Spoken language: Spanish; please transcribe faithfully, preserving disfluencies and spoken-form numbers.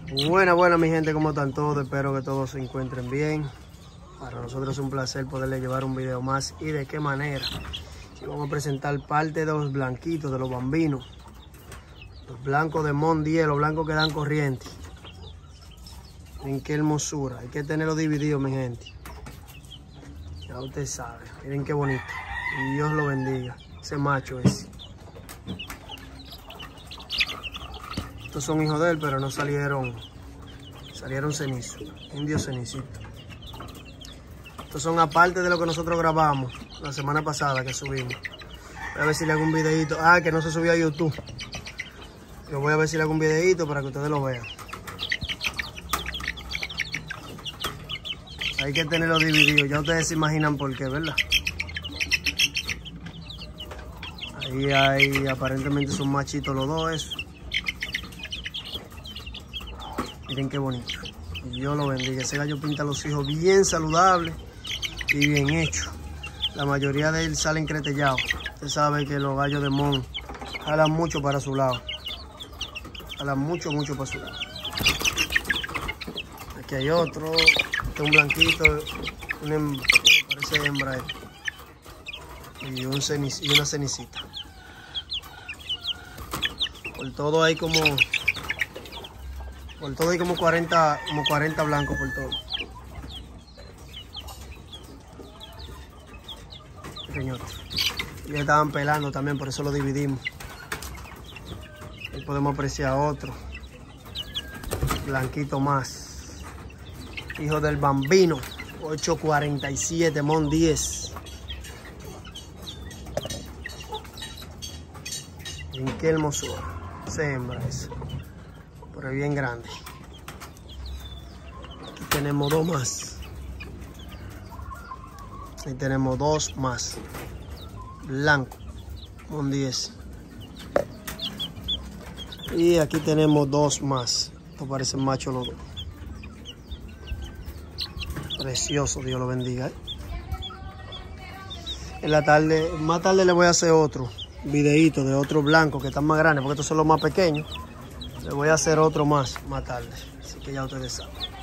Buena, buena mi gente, ¿cómo están todos? Espero que todos se encuentren bien. Para nosotros es un placer poderles llevar un video más. ¿Y de qué manera? Y vamos a presentar parte de los blanquitos, de los bambinos. Los blancos de Mon diez, los blancos que dan corriente. Miren qué hermosura. Hay que tenerlos divididos, mi gente. Ya usted sabe. Miren qué bonito. Y Dios lo bendiga. Ese macho ese. Estos son hijos de él, pero no salieron. Salieron cenizos. Indios cenicitos. Estos son aparte de lo que nosotros grabamos la semana pasada que subimos. Voy a ver si le hago un videito. Ah, que no se subió a YouTube. Yo voy a ver si le hago un videito para que ustedes lo vean. Hay que tenerlo dividido. Ya ustedes se imaginan por qué, ¿verdad? Ahí hay, aparentemente son machitos los dos, eso. Miren qué bonito. Y Dios lo bendiga. Ese gallo pinta a los hijos bien saludables y bien hechos. La mayoría de ellos salen cretellados. Usted sabe que los gallos de Mon jalan mucho para su lado. Jalan mucho, mucho para su lado. Aquí hay otro. Este es un blanquito. Un hem, parece hembra. Y, un cenic, y una cenicita. Por todo hay como... Por todo hay como cuarenta, como cuarenta blancos por todo. Señor. Y ya estaban pelando también, por eso lo dividimos. Ahí podemos apreciar otro. Blanquito más. Hijo del bambino. ocho cuarenta y siete, Mon diez. Miren qué hermosura. Se hembra eso. Pero bien grande. Aquí tenemos dos más. Ahí tenemos dos más. Blanco. Mon diez. Y aquí tenemos dos más. Estos parecen machos los dos. Precioso, Dios lo bendiga. ¿eh? En la tarde, más tarde le voy a hacer otro videito de otros blancos que están más grandes, porque estos son los más pequeños. Le voy a hacer otro más, más tarde. Así que ya ustedes saben.